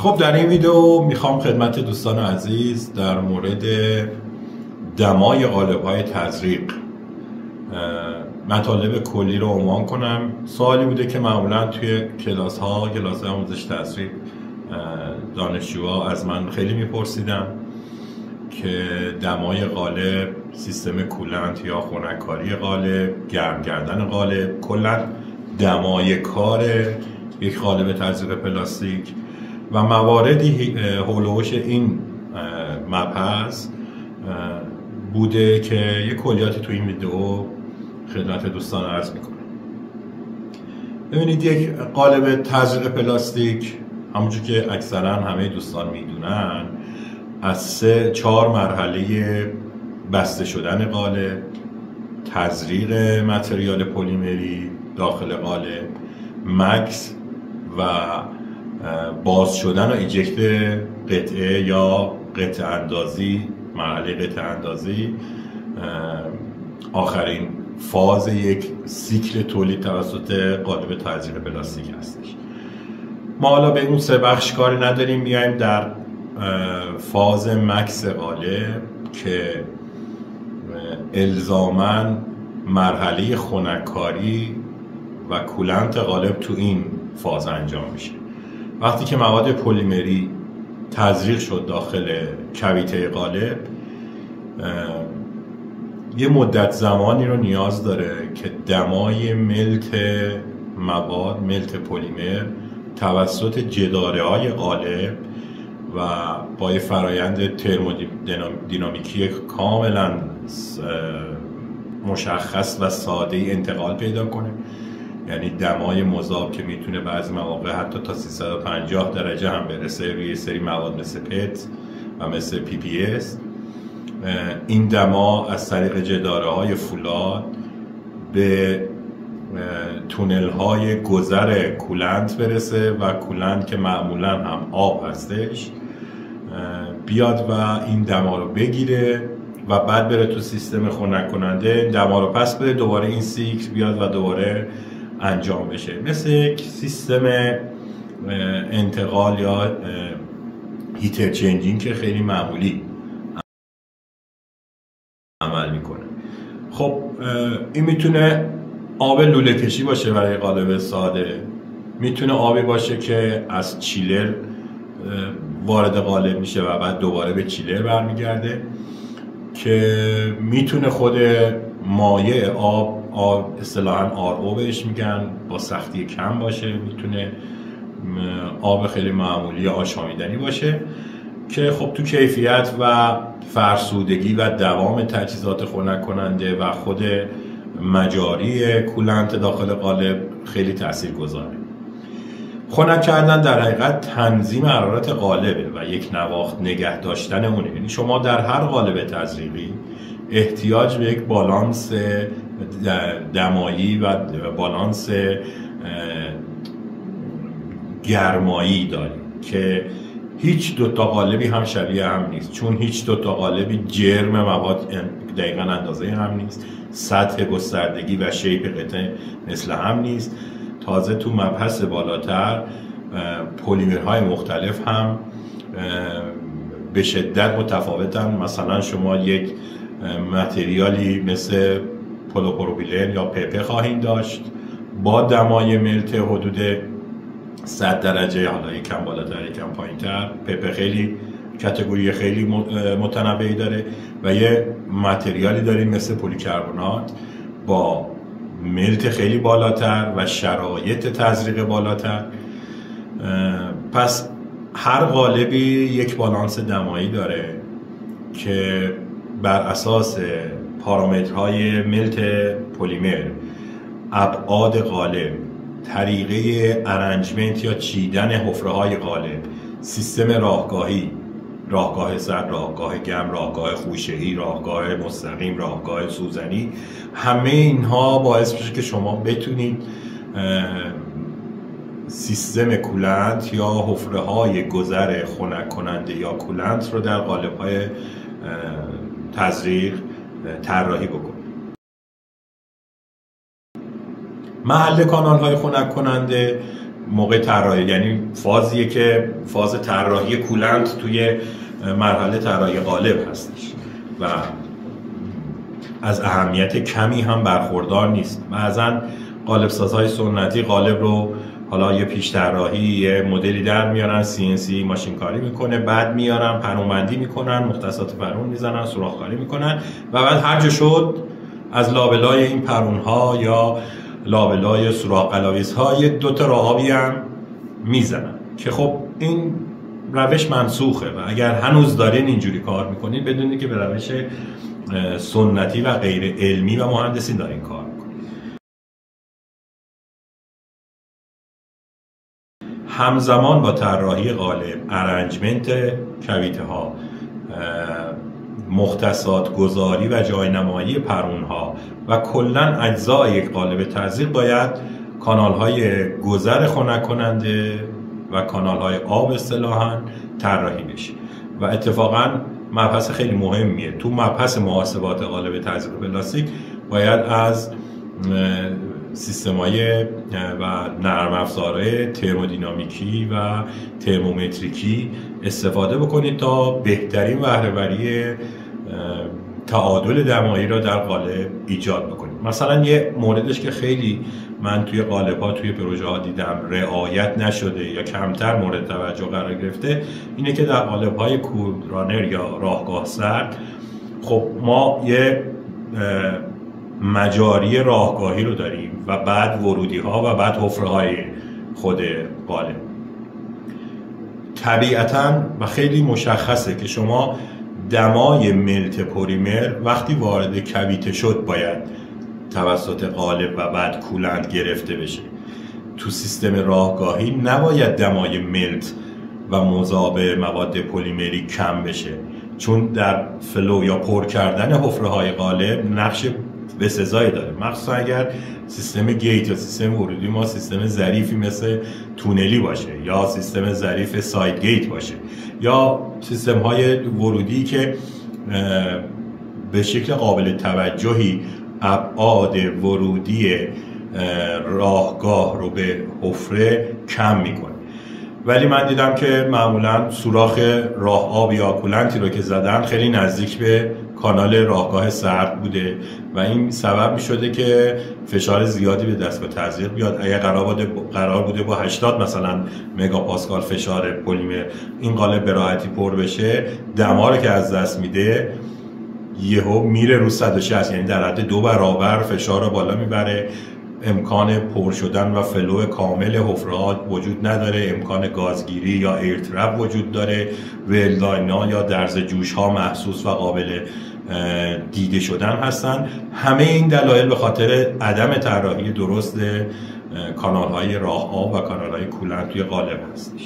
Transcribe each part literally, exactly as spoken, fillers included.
خب در این ویدیو میخوام خدمت دوستان عزیز در مورد دمای قالب‌های تزریق مطالب کلی رو عنوان کنم. سوالی بوده که معمولا توی کلاس ها کلاس آموزش تزریق دانشجوها از من خیلی میپرسیدن که دمای قالب، سیستم کولنت یا خنک‌کاری قالب، گرم کردن قالب، کلا دمای کار یک قالب تزریق پلاستیک و مواردی حول و حوش این مبحث بوده که یک کلیاتی تو این ویدیو خدمت دوستان عرض میکنم. ببینید، یک قالب تزریق پلاستیک همونجور که اکثرا همه دوستان میدونن از سه چهار مرحله بسته شدن قالب، تزریق متریال پلیمری داخل قالب، مکس و باز شدن و ایجکت قطعه یا قطعه اندازی، مرحله قطعه اندازی آخرین فاز یک سیکل تولید توسط قالب تزریق پلاستیک هستش. ما حالا به اون سه بخش کاری نداریم، میایم در فاز مکس قالب که الزاماً مرحله خنک‌کاری و کولنت قالب تو این فاز انجام میشه. وقتی که مواد پلیمری تزریق شد داخل کویته قالب، یه مدت زمانی رو نیاز داره که دمای ملت مواد، ملت پلیمر توسط جداره های قالب و با یه فرایند ترمودینامیکی کاملا مشخص و ساده انتقال پیدا کنه. یعنی دمای مذاب که میتونه بعضی مواقع حتی تا سیصد و پنجاه درجه هم برسه روی سری مواد مثل پت و مثل پی پی اس، این دما از طریق جداره های فولاد به تونل های گذر کولنت برسه و کولنت که معمولا هم آب هستش بیاد و این دما رو بگیره و بعد بره تو سیستم خنک کننده، دما رو پس بده، دوباره این سیکل بیاد و دوباره انجام بشه. مثل یک سیستم انتقال یا هیتر چنجینگ که خیلی معمولی عمل میکنه. خب این میتونه آب لوله کشی باشه برای قالب ساده، میتونه آبی باشه که از چیلر وارد قالب میشه و بعد دوباره به چیلر برمیگرده، که میتونه خود مایع آب آب اصطلاحاً آر او بهش میگن، با سختی کم باشه، میتونه آب خیلی معمولی آشامیدنی باشه که خب تو کیفیت و فرسودگی و دوام تجهیزات خنک کننده و خود مجاری کولنت داخل قالب خیلی تاثیرگذاره. خنک کردن در حقیقت تنظیم حرارت قالبه و یک نواخت نگه داشتن اونه. یعنی شما در هر قالب تزریقی احتیاج به یک بالانس دمایی و بالانس گرمایی دارید که هیچ دوتا قالبی هم شبیه هم نیست، چون هیچ دوتا قالبی جرم مواد دقیقا اندازه هم نیست، سطح گستردگی و شیپ قطعه مثل هم نیست. تازه تو مبحث بالاتر پلیمرهای مختلف هم به شدت متفاوتن. مثلا شما یک متریالی مثل پلیپروپیلن یا پپه خواهید داشت با دمای ملت حدود صد درجه، حالا یکم بالاتر یکم پایینتر. پپه خیلی کاتگوری خیلی متنوعی داره و یه متریالی داریم مثل پلیکربنات با ملت خیلی بالاتر و شرایط تزریق بالاتر. پس هر قالبی یک بالانس دمایی داره که بر اساس پارامترهای ملت پلیمر، ابعاد قالب، طریقه ارنجمنت یا چیدن حفره‌های قالب، سیستم راهگاهی، راهگاه سرد، راهگاه گرم، راهگاه خوشه‌ای، راهگاه مستقیم، راهگاه سوزنی، همه اینها باعث میشه که شما بتونید سیستم کولنت یا حفره‌های گذر خنک کننده یا کولنت رو در قالب‌های تزریق طراحی بکنید. محل کانال های خنک کننده موقع طراحی، یعنی فازیه که فاز طراحی کولنت توی مرحله طراحی قالب هستش و از اهمیت کمی هم برخوردار نیست. بعضن قالب سازهای سنتی قالب رو حالا یه پیش طراحی یه مدلی در میارن، سی ان سی ماشین کاری میکنه، بعد میارن پرونبندی میکنن، مختصات پرون میزنن، سوراخ کاری میکنن و بعد هر جا شد از لابلای این پرون ها یا لابلای سوراخ قلاویز ها یه دوتا راهابی هم میزنن که خب این روش منسوخه و اگر هنوز دارین اینجوری کار میکنین بدونید که به روش سنتی و غیر علمی و مهندسی دارین کار میکنین. همزمان با طراحی قالب، ارنجمنت کویته ها، مختصات گذاری و جاینمایی پرون ها و کلا اجزای یک قالب تزریق باید کانال های گذر خنک کننده و کانال های آب اصطلاحاً طراحی بشه و اتفاقاً مبحث خیلی مهمیه. تو مبحث محاسبات قالب تزریق پلاستیک باید از سیستم‌های و نرم افزارهای ترمودینامیکی و ترمومتریکی استفاده بکنید تا بهترین بهره‌وری تعادل دمایی را در قالب ایجاد بکنید. مثلا یه موردش که خیلی من توی قالب‌ها توی پروژه ها دیدم رعایت نشده یا کمتر مورد توجه قرار گرفته اینه که در قالب‌های کولرانر یا راهگاه سرد خب ما یه مجاری راهگاهی رو داریم و بعد ورودی ها و بعد حفره های خود قالب. طبیعتاً و خیلی مشخصه که شما دمای ملت پلیمر وقتی وارد کویته شد باید توسط قالب و بعد کولنت گرفته بشه. تو سیستم راهگاهی نباید دمای ملت و مذاب مواد پلیمری کم بشه، چون در فلو یا پر کردن حفره های قالب نقش به سزایی داره، مخصوصا اگر سیستم گیت یا سیستم ورودی ما سیستم ظریفی مثل تونلی باشه یا سیستم ظریف ساید گیت باشه یا سیستم های ورودی که به شکل قابل توجهی ابعاد ورودی راهگاه رو به حفره کم میکنه. ولی من دیدم که معمولا سوراخ راه آب یا کولنتی رو که زدن خیلی نزدیک به کانال راهگاه سرد بوده و این سبب می شده که فشار زیادی به دستگاه تزریق بیاد. اگر قرار بوده قرار بوده با هشتاد مثلا مگاپاسکال فشار پلیمر این قالب به راحتی پر بشه، دما رو که از دست میده یهو میره رو صد و شصت، یعنی در حد دو برابر فشار رو بالا میبره. امکان پر شدن و فلو کامل حفره‌ها وجود نداره، امکان گازگیری یا ایرترپ وجود داره، ولداینا یا درز جوش ها محسوس و قابل دیده شدن هستن. همه این دلایل به خاطر عدم طراحی درست کانال های راه آب و کانال های کولنت توی قالب هستش.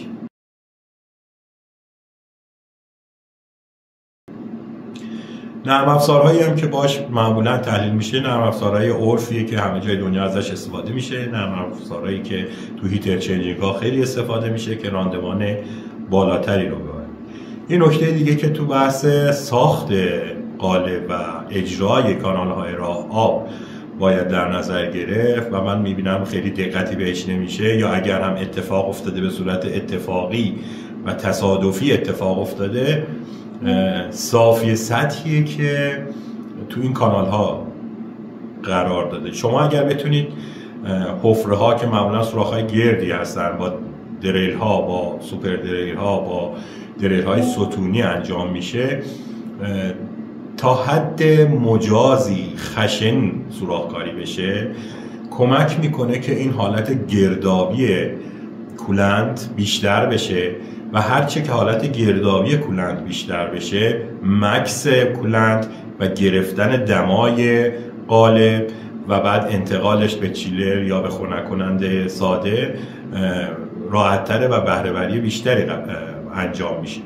نرم افزارهایی هم که باش معمولا تحلیل میشه نرم افزارهای عرفیه که همه جای دنیا ازش استفاده میشه، نرم افزارهایی که تو هیت اکسچنجینگ ها خیلی استفاده میشه که راندمان بالاتری رو داره. این نکته دیگه که تو بحث ساخت قالب و اجرای کانال های راه آب باید در نظر گرفت و من میبینم خیلی دقتی بهش نمیشه یا اگر هم اتفاق افتاده به صورت اتفاقی و تصادفی اتفاق افتاده، صافی سطحیه که تو این کانال ها قرار داده. شما اگر بتونید حفره ها که معمولا سوراخ های گردی هستن با دریل ها با سوپر دریل ها با دریل های ستونی انجام میشه، تا حد مجازی خشن سوراخ کاری بشه کمک میکنه که این حالت گردابی کولنت بیشتر بشه و هرچه که حالت گردابی کولنت بیشتر بشه مکس کولنت و گرفتن دمای قالب و بعد انتقالش به چیلر یا به خنک کننده ساده راحت‌تره و بهره‌وری بیشتری انجام میشه.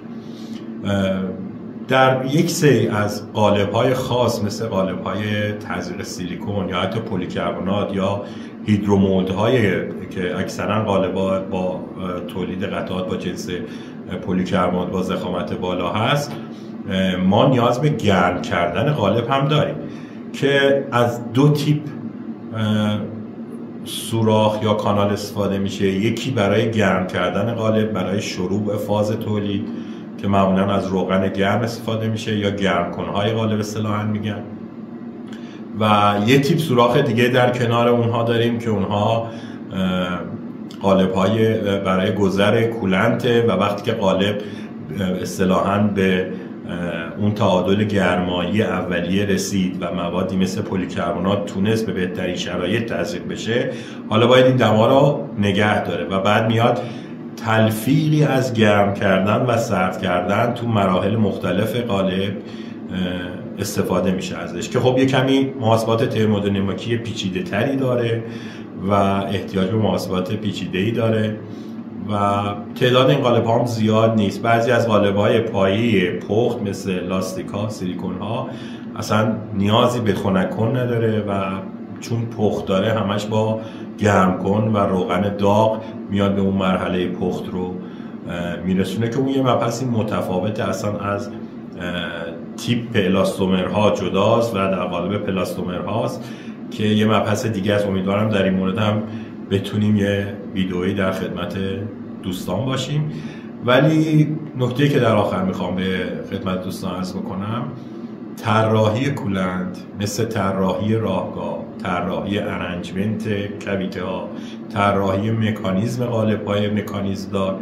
در یک سری از قالب‌های خاص مثل قالب‌های تزریق سیلیکون یا حتی پلیکربنات یا هیدرومولدهای که اکثرا قالب‌ها با تولید قطعات با جنس پلیکربنات با ضخامت بالا هست، ما نیاز به گرم کردن قالب هم داریم که از دو تیپ سوراخ یا کانال استفاده میشه. یکی برای گرم کردن قالب، برای شروع فاز تولید که معمولا از روغن گرم استفاده میشه یا گرم کنهای قالب اصطلاحاً میگن. و یه تیپ سوراخ دیگه در کنار اونها داریم که اونها قالب های برای گذر کولنته و وقتی که قالب اصطلاحاً به اون تعادل گرمایی اولیه رسید و موادی مثل پلیکربنات تونست به بهترین شرایط تزریق بشه، حالا باید این دما رو نگه داره و بعد میاد تلفیقی از گرم کردن و سرد کردن تو مراحل مختلف قالب استفاده میشه ازش که خب یه کمی محاسبات ترمودینامیکی پیچیده تری داره و احتیاج به محاسبات پیچیده‌ای داره و تعداد این قالب ها هم زیاد نیست. بعضی از قالب های پایه پخت مثل لاستیک ها، سیلیکون ها اصلا نیازی به خنک کن نداره و چون پخت داره همش با گرم کن و روغن داغ میاد به اون مرحله پخت رو میرسونه که اون یه مبحثی متفاوت اصلا از تیپ الاستومرها جداست و در قالب پلاستومرهاست که یه مبحث دیگه است. امیدوارم در این مورد هم بتونیم یه ویدئویی در خدمت دوستان باشیم. ولی نکته‌ای که در آخر میخوام به خدمت دوستان عرض بکنم، طراحی کولنت مثل طراحی راهگاه، طراحی ارنجمنت کویته ها، طراحی مکانیزم قالب های مکانیزم دار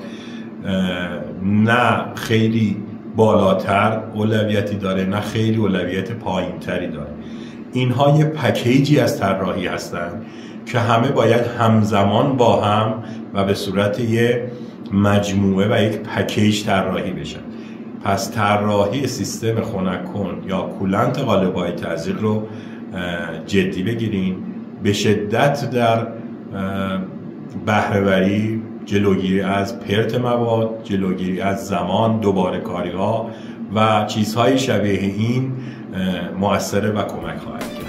نه خیلی بالاتر اولویتی داره نه خیلی اولویت پایین تری داره. اینها یه پکیجی از طراحی هستن که همه باید همزمان با هم و به صورت یه مجموعه و یک پکیج طراحی بشن. پس طراحی سیستم خنک کن یا کولنت قالب‌های تزریق رو جدی بگیرین. به شدت در بهره‌وری، جلوگیری از پرت مواد، جلوگیری از زمان، دوباره کاری ها و چیزهای شبیه این مؤثره و کمک خواهد کرد.